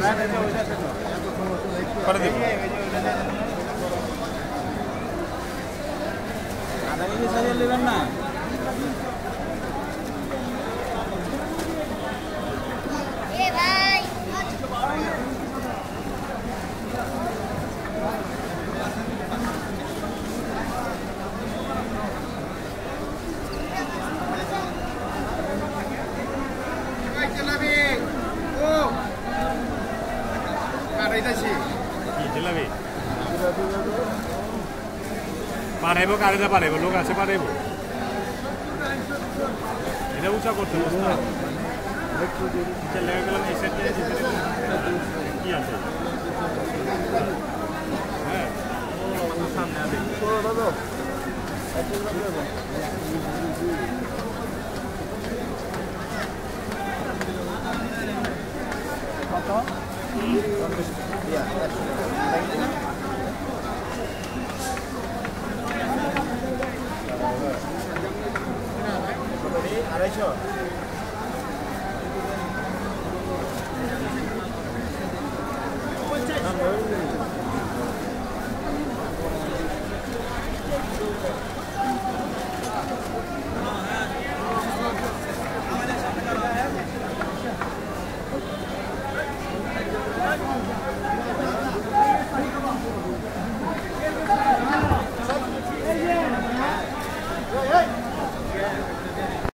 করে দেব আধা কেজি সাইজের নেবেন না জিলাপি পাঠাইব গাড়িতে পাঠাইব লোক আছে পাঠাইব এটা উঁচা করতে লেগে গেলাম এই সাইডে কি আছে হ্যাঁ সামনে আছে আড়াইশো